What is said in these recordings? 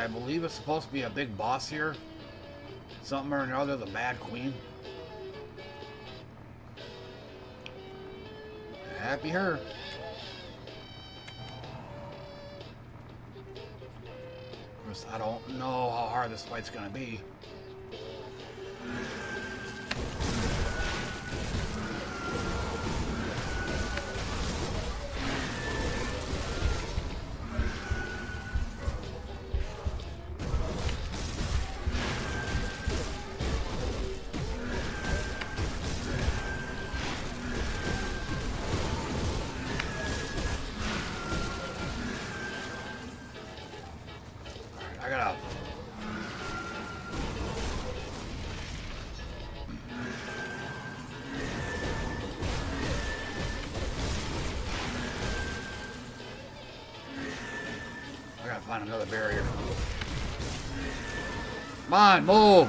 I believe it's supposed to be a big boss here. Something or another, the Mad Queen. Happy her. Of course, I don't know how hard this fight's gonna be. Find another barrier. Come on, move!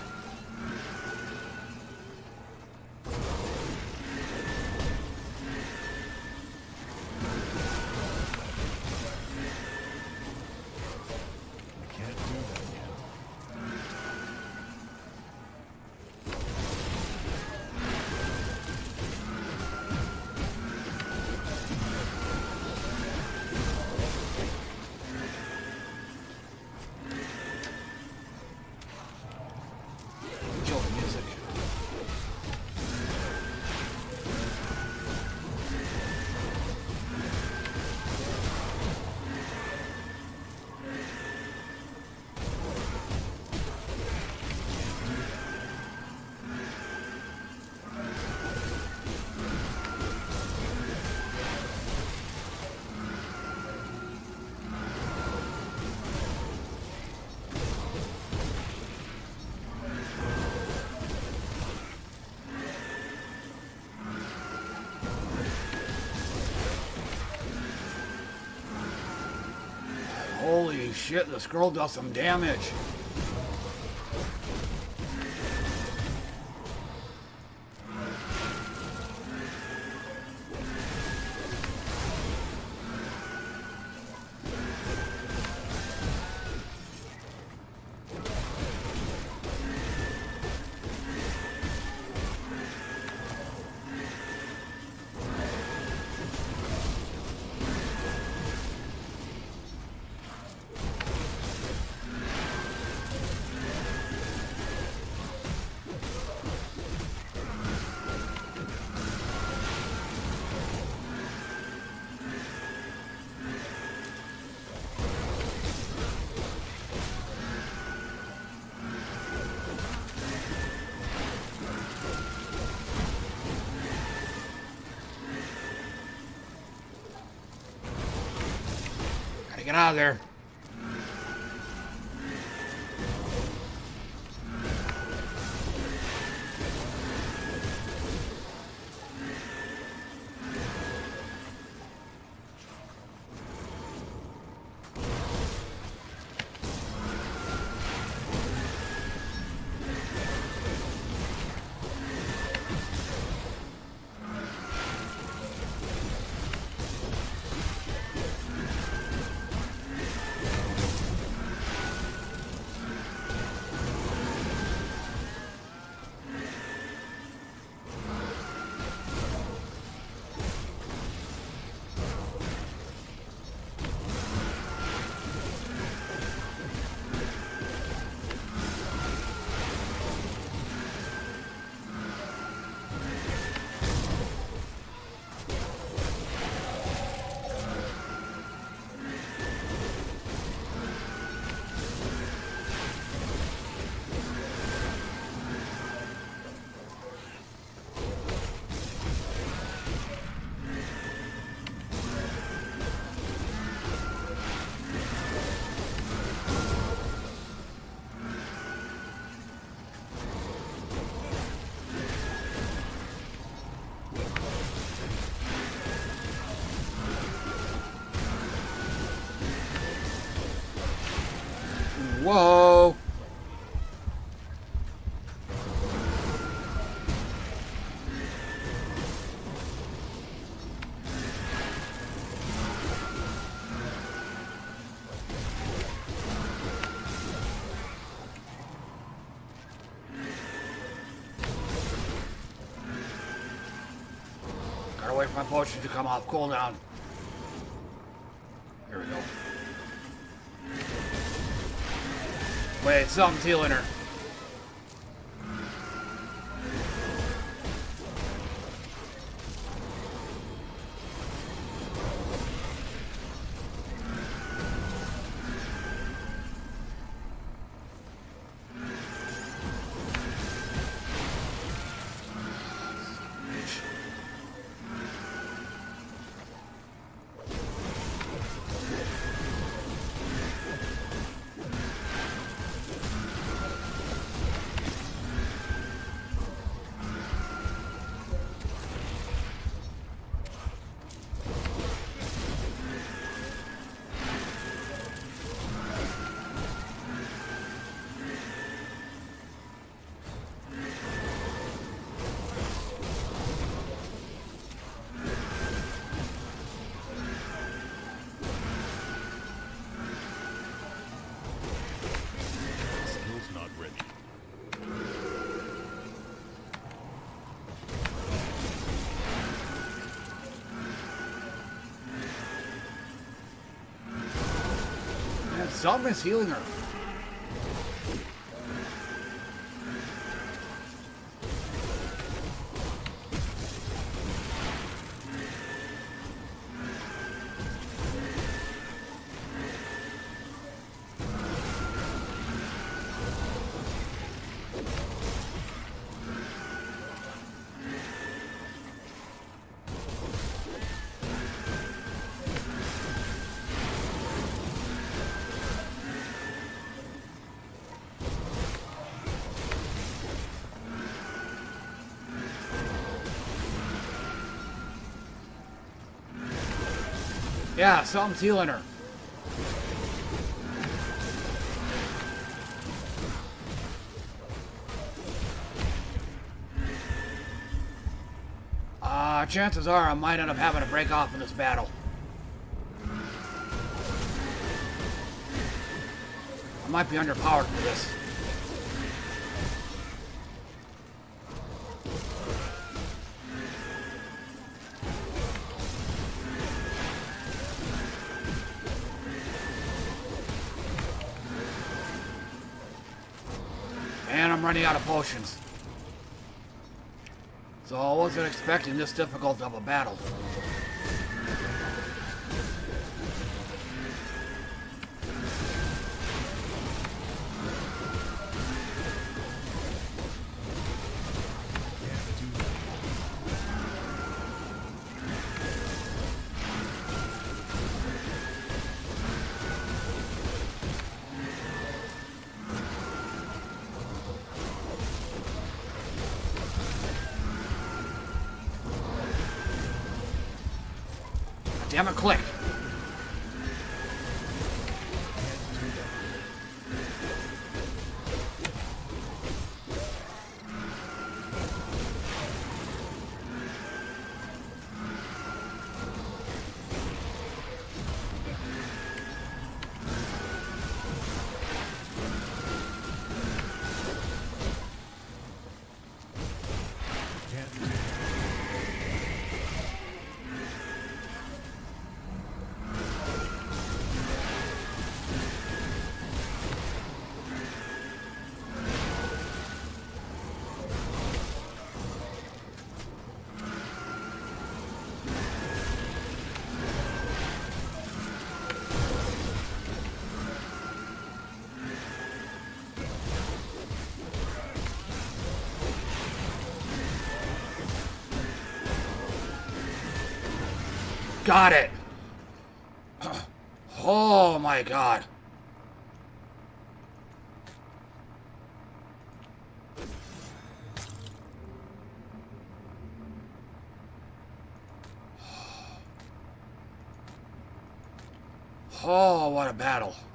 Holy shit, the scroll does some damage. Get out of there. Whoa! for my potion to come off cooldown. Here we go. Wait, something's healing her. Something's healing her. Yeah, something's healing her. Chances are I might end up having to break off in this battle. I might be underpowered for this. And I'm running out of potions. So I wasn't expecting this difficult of a battle. Damn it, click. Got it. Oh my god. Oh, what a battle.